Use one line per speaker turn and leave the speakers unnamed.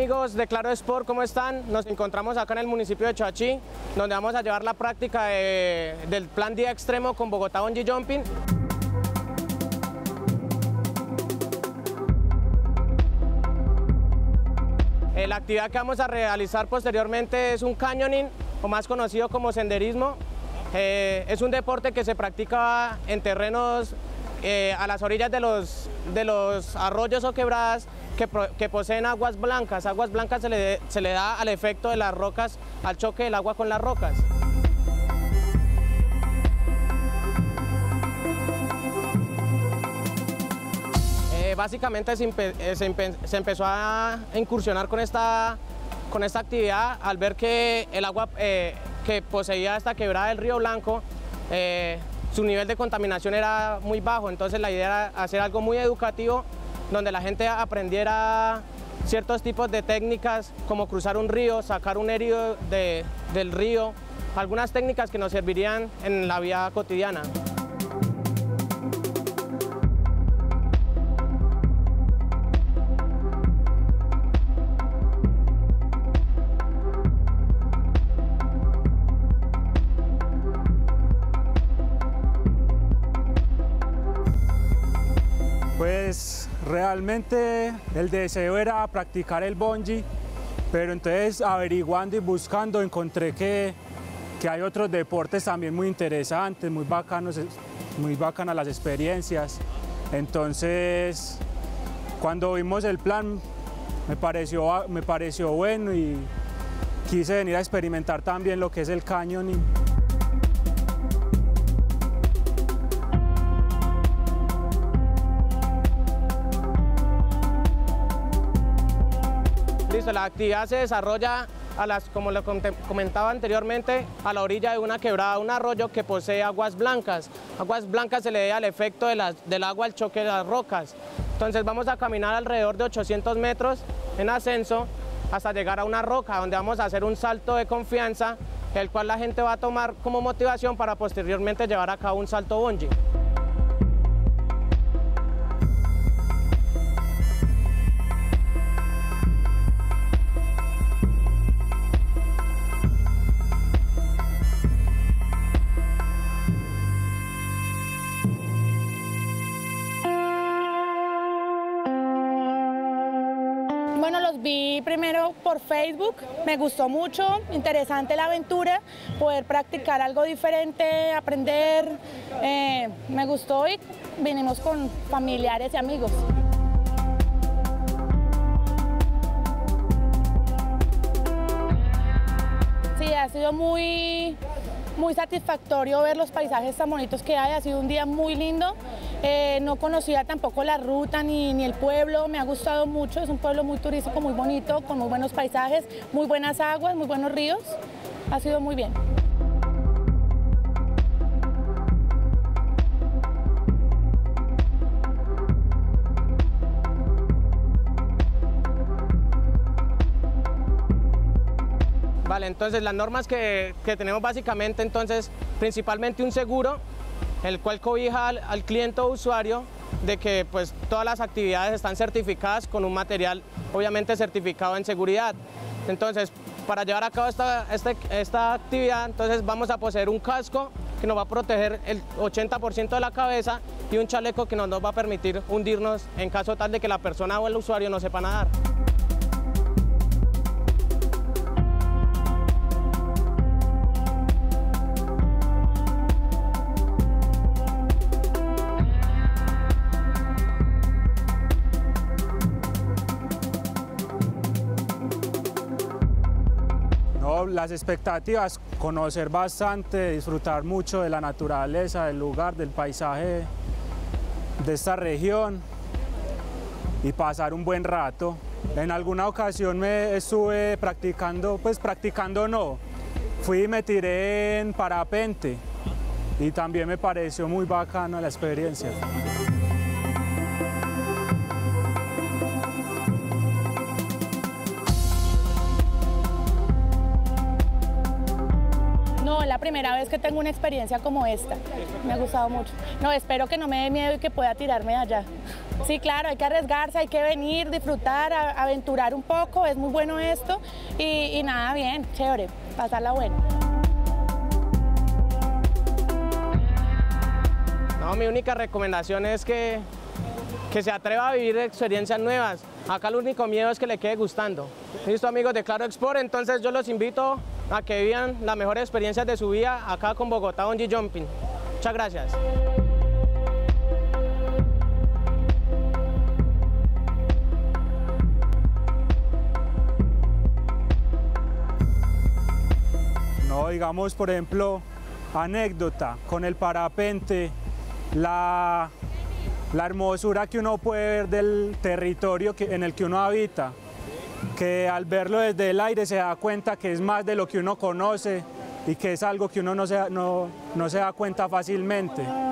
amigos de Claro Sport, ¿cómo están? Nos encontramos acá en el municipio de Choachí, donde vamos a llevar la práctica del plan día extremo con Bogotá Bungee Jumping. La actividad que vamos a realizar posteriormente es un canyoning, o más conocido como senderismo. Es un deporte que se practica en terrenos a las orillas de los arroyos o quebradas que poseen aguas blancas. Aguas blancas se le da al efecto de las rocas, al choque del agua con las rocas. Básicamente se empezó a incursionar con esta actividad al ver que el agua que poseía esta quebrada del Río Blanco, su nivel de contaminación era muy bajo. Entonces la idea era hacer algo muy educativo, donde la gente aprendiera ciertos tipos de técnicas, como cruzar un río, sacar un herido del río, algunas técnicas que nos servirían en la vida cotidiana.
Pues realmente el deseo era practicar el bungee, pero entonces averiguando y buscando encontré que hay otros deportes también muy interesantes, muy bacanos, muy bacanas las experiencias. Entonces cuando vimos el plan me pareció bueno y quise venir a experimentar también lo que es el canyoning.
Listo, la actividad se desarrolla como lo comentaba anteriormente, a la orilla de una quebrada, un arroyo que posee aguas blancas. Aguas blancas se le da al efecto del agua al choque de las rocas. Entonces vamos a caminar alrededor de 800 metros en ascenso hasta llegar a una roca, donde vamos a hacer un salto de confianza, el cual la gente va a tomar como motivación para posteriormente llevar a cabo un salto bungee.
Bueno, los vi primero por Facebook, me gustó mucho, interesante la aventura, poder practicar algo diferente, aprender, me gustó y vinimos con familiares y amigos. Sí, ha sido muy satisfactorio ver los paisajes tan bonitos que hay, ha sido un día muy lindo. No conocía tampoco la ruta ni el pueblo, me ha gustado mucho, es un pueblo muy turístico, muy bonito, con muy buenos paisajes, muy buenas aguas, muy buenos ríos, ha sido muy bien.
Vale, entonces las normas que tenemos básicamente, entonces, principalmente un seguro, el cual cobija al cliente o usuario de que pues todas las actividades están certificadas con un material obviamente certificado en seguridad. Entonces, para llevar a cabo esta actividad, entonces vamos a poseer un casco que nos va a proteger el 80% de la cabeza y un chaleco que nos va a permitir hundirnos en caso tal de que la persona o el usuario no sepa nadar.
Las expectativas, conocer bastante, disfrutar mucho de la naturaleza, del lugar, del paisaje de esta región y pasar un buen rato. En alguna ocasión me estuve practicando, fui y me tiré en parapente y también me pareció muy bacana la experiencia.
es la primera vez que tengo una experiencia como esta. Me ha gustado mucho. No, espero que no me dé miedo y que pueda tirarme de allá. Sí, claro, hay que arriesgarse, hay que venir, disfrutar, aventurar un poco, es muy bueno esto y nada, bien, chévere, pasarla bueno.
No, mi única recomendación es que se atreva a vivir experiencias nuevas. Acá el único miedo es que le quede gustando. Listo, amigos de Claro Export, entonces yo los invito a que vivan las mejores experiencias de su vida acá con Bogotá Bungee Jumping. Muchas gracias.
No, digamos, por ejemplo, anécdota con el parapente, la hermosura que uno puede ver del territorio en el que uno habita, que al verlo desde el aire se da cuenta que es más de lo que uno conoce y que es algo que uno no se da cuenta fácilmente.